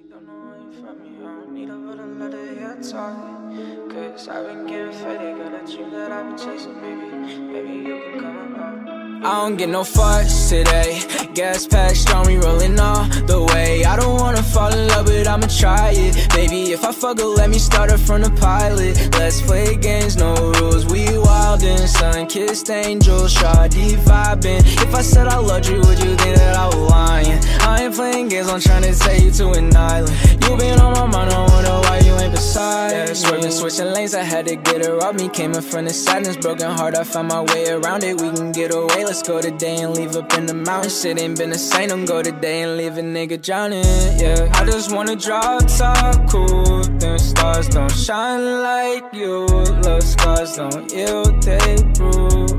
Don't know where you from me, I don't need a but another hair talk. Cause I've been getting faded, got a dream that I've been chasing, maybe you can come up. I don't get no fuss today. Gas pack strong, we rolling all the way. I don't wanna fall in love, but I'ma try it. Baby, if I fuck her, let me start her from the pilot. Let's play games, no rules. We wildin', sun-kissed angels, shawty vibing. If I said I loved you, would you think that I was lying? I ain't playing games, I'm tryna take you to an island. You been on my mind, I wonder why you ain't beside. Yeah, swerving, switching lanes, I had to get her off me. Came in from the sadness, broken heart, I found my way around it. We can get away, let's go today and leave up in the mountains. Shit ain't been the same, don't go today and leave a nigga drowning. Yeah, I just wanna drop top, cool. Them stars don't shine like you. Love scars don't yield, they bruise.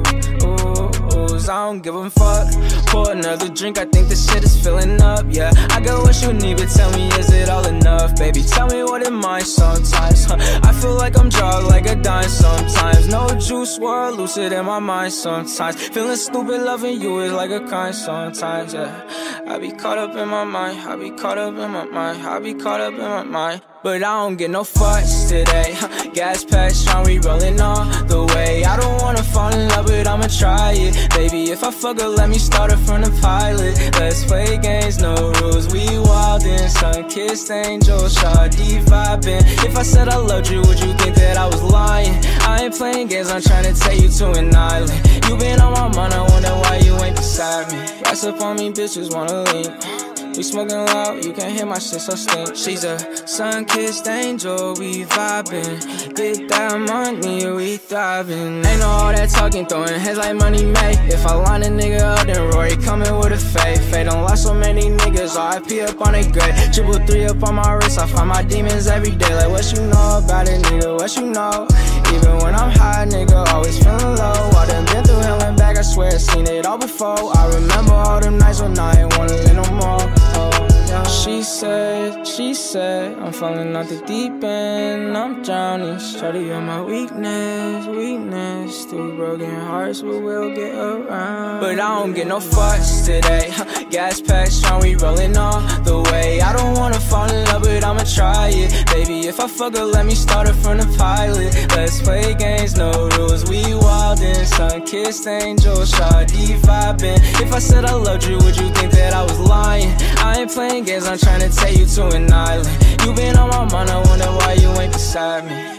I don't give a fuck. Pour another drink, I think this shit is filling up. Yeah, I got what you need, but tell me, is it all enough? Baby, tell me what it might sometimes. I feel like I'm drugged like a dime sometimes. No juice, world lucid in my mind sometimes. Feeling stupid, loving you is like a crime sometimes. Yeah, I be caught up in my mind, I be caught up in my mind, I be caught up in my mind. But I don't get no fuss today. Gas pack strong, we rolling all the way. I don't wanna fall in love, but I'ma try it. Baby, if I fuck her, let me start her from the pilot. Let's play games, no rules. We wildin', sun-kissed angels, shawty vibing. If I said I loved you, would you think that I was lying? I ain't playing games, I'm tryna take you to an island. You been on my mind, I wonder why you ain't beside me. Rise up on me, bitches wanna lean. We smoking loud, you can't hear my shit so stink. She's a sun-kissed angel, we vibing. Get that money, we thriving. Ain't no all that talking, throwing heads like money made. If I line a nigga up, then Rory coming with a fade. Fade don't lost so many niggas, RIP up on a grave. 333 up on my wrist, I find my demons every day. Like what you know about it, nigga, what you know? Even when I'm high, nigga, always feeling low. I done been through hell and back, I swear I've seen it all before. I remember all them nights when I ain't wanna live no more. She said, I'm falling off the deep end, I'm drowning. Shawty on my weakness. Two broken hearts, but we'll get around. But I don't get no fuss today. Gas pack strong, we rolling all the way. I don't wanna fall in love, but I'ma try it. Baby, if I fuck her, let me start her from the pilot. Let's play games, no rules. We wildin', sun-kissed angels, shawty vibing. If I said I loved you, would you think that I was lying? I ain't playing games, I'm tryna take you to an island. You been on my mind, I wonder why you ain't beside me.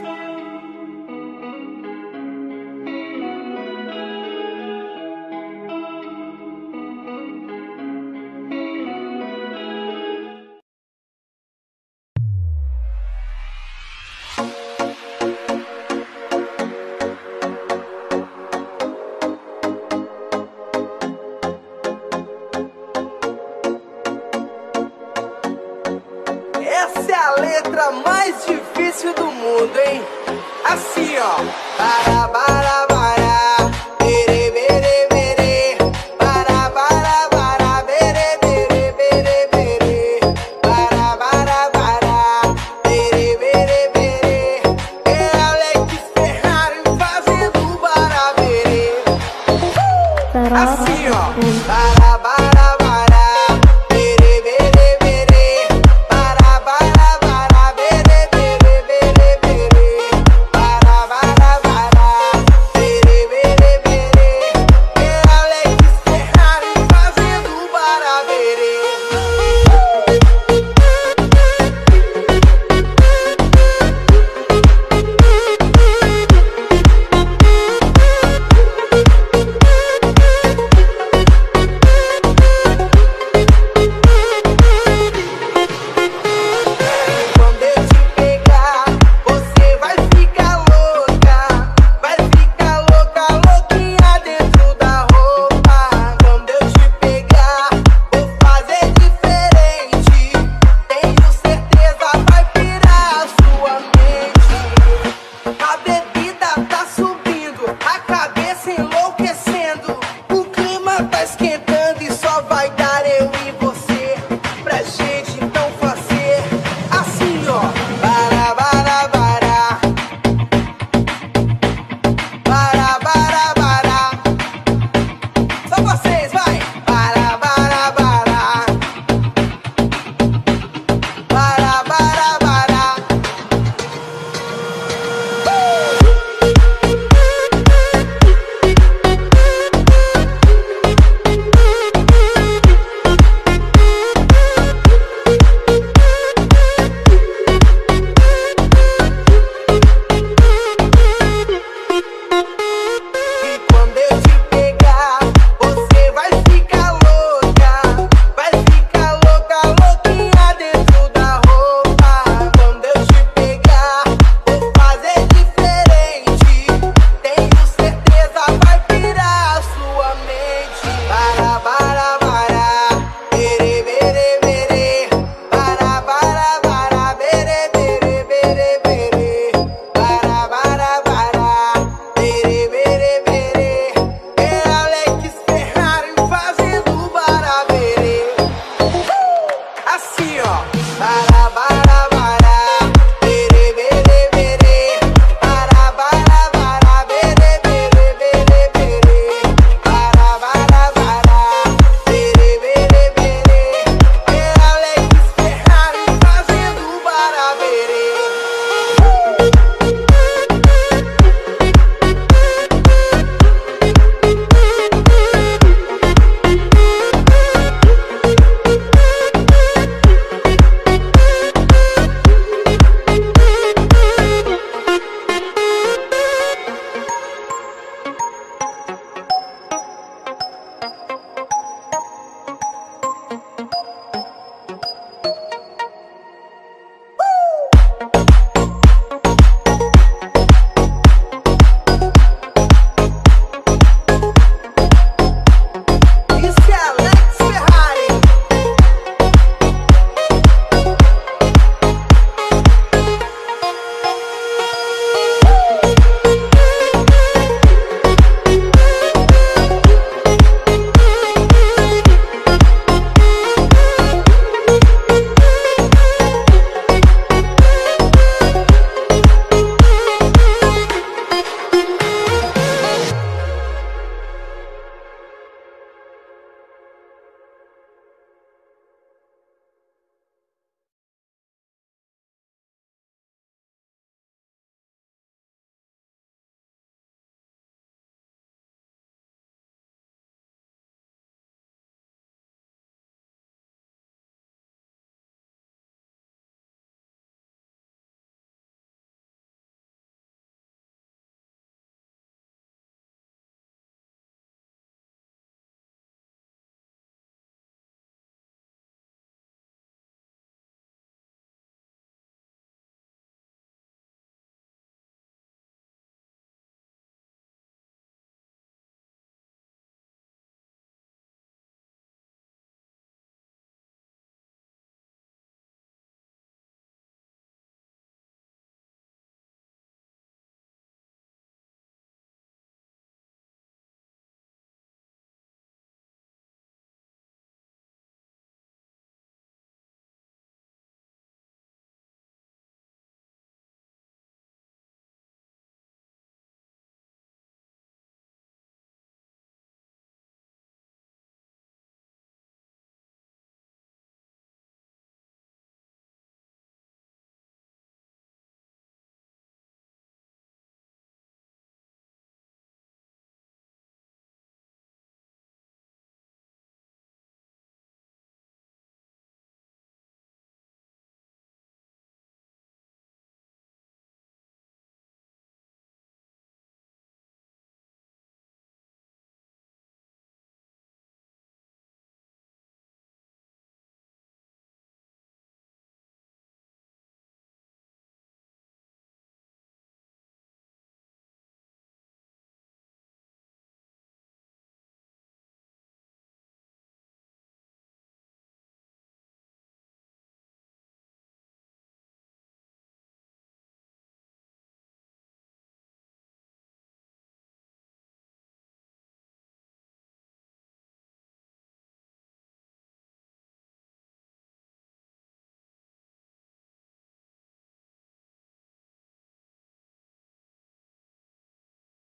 Essa é a letra mais difícil do mundo, hein? Assim, ó. Para, para, para. Bere, bere, bere. Para, para, para. Bere, bere, bere, bere. Para, para, para. Bere, bere, bere. É Alex Ferrari fazendo barabere. Assim, ó. Para, para, para. para